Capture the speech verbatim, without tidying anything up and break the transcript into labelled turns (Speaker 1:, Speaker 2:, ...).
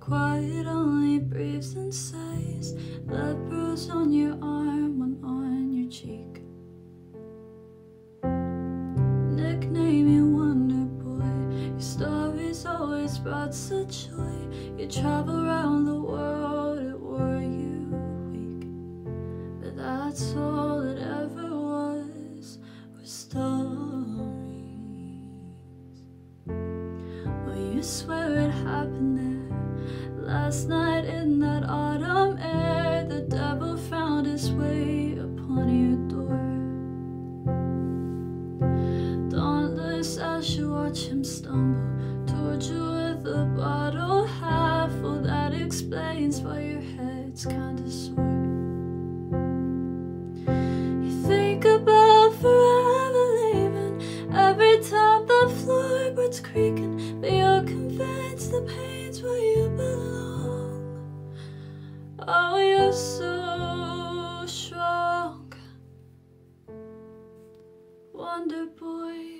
Speaker 1: quiet only breathes and sighs. That bruise on your arm, one on your cheek. Nickname you Wonder Boy. Your stories always brought such joy. You travel around the world, it wore you weak. But that's all it ever was, were stories. Well, you swear it happened there. Last night in that autumn air, the devil found his way upon your door. Dauntless as you watch him stumble towards you with a bottle half full. That explains why your head's kinda sore. You think about forever leaving every time the floorboard's creaking, but you're convinced the pain's where you belong. Oh, you're so strong, Wonder Boy.